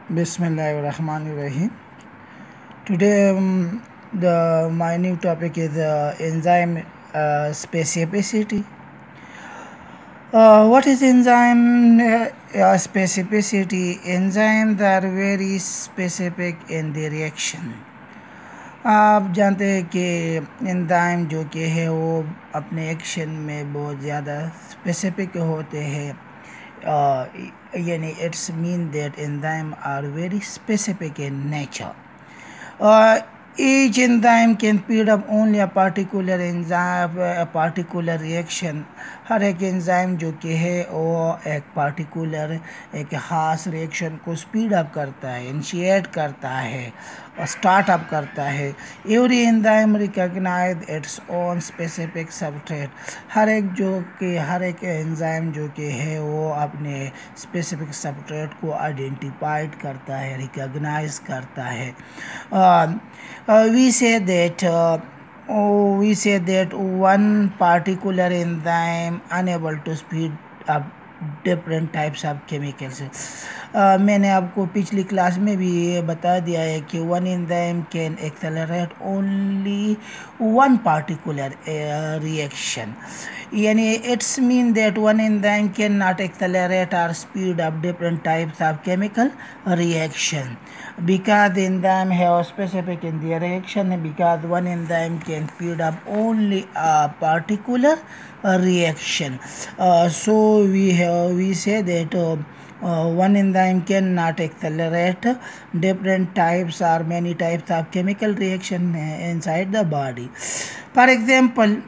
Bismillahirrahmanirrahim. Today, my new topic is enzyme specificity. What is enzyme specificity? Enzymes are very specific in the reaction. आप जानते हैं कि enzyme जो कि है वो अपने एक्शन में बहुत ज़्यादा स्पेसिफिक होते हैं. यानी it's mean that enzyme are very specific in nature. Each enzyme can speed up only a particular enzyme, a particular reaction. हर एक एंजाइम जो कि है वो एक पार्टिकुलर एक ख़ास रिएक्शन को स्पीड अप करता है, इनिशिएट करता है और स्टार्ट अप करता है. Every enzyme recognise its own specific substrate. हर एक एंजाइम जो कि है वो अपने स्पेसिफिक सबस्ट्रेट को आइडेंटिफाइड करता है, रिकॉग्नाइज करता है. We say that one particular enzyme unable to speed up different types of chemicals. मैंने आपको पिछली क्लास में भी ये बता दिया है कि one enzyme can accelerate only one particular reaction. यानी it's mean that one enzyme cannot accelerate or speed up different types of chemical reaction. Because the enzyme have specific in the reaction, because one enzyme can speed up only a particular reaction. So we say that one enzyme cannot accelerate different types or many types of chemical reaction inside the body. For example,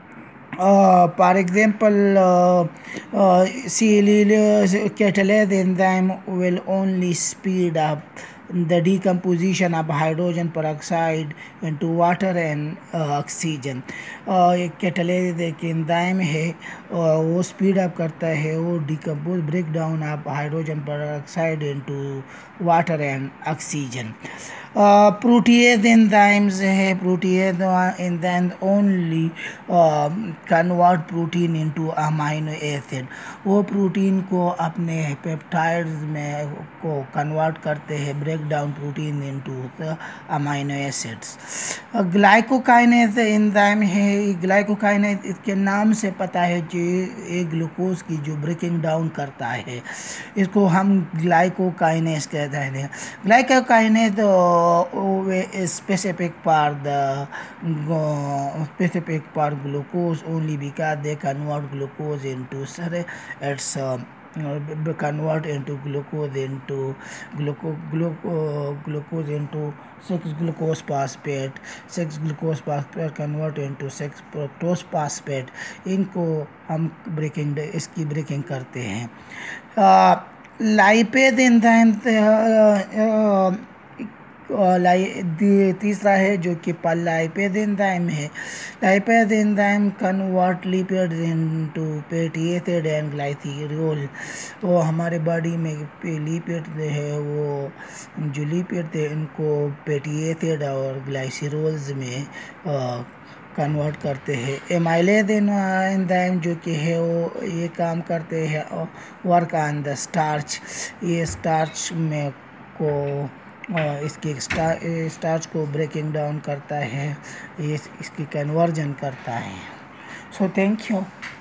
catalase enzyme will only speed up the decomposition of hydrogen peroxide into water and oxygen. एक catalase एक enzyme है वो speed up करता है वो decompose break down of hydrogen peroxide into water and oxygen. Protease enzymes है. Protease enzymes only convert protein into amino acid. वो protein को अपने पेप्टाइड्स में को कन्वर्ट करते हैं, break down protein into amino acids. Glycokinase enzyme है. Glycokinase इसके नाम से पता है कि ये ग्लूकोज की जो ब्रेकिंग डाउन करता है इसको हम ग्लाइकोकाइनेज कहते हैं. ग्लाइकोकाइनेज specific for glucose only because they convert glucose into convert into glucose into 6-glucose phosphate. 6-glucose phosphate convert into 6-fructose phosphate. इनको हम इसकी ब्रेकिंग करते हैं. लाइपेज एंजाइम तीसरा है जो कि लाइपेज एंजाइम है. Lipase enzyme convert lipid into fatty acid and glycerol. तो हमारे बॉडी में लिपिड है वो जो लिपिड थे इनको फैटी एसिड और ग्लाइसरॉल्स में कन्वर्ट करते हैं. एमाइलेज एंजाइम जो कि है वो ये काम करते हैं वर्क ऑन द स्टार्च. ये स्टार्च में को इसकी स्टार्च को ब्रेकिंग डाउन करता है, ये इसकी कन्वर्जन करता है. So thank you.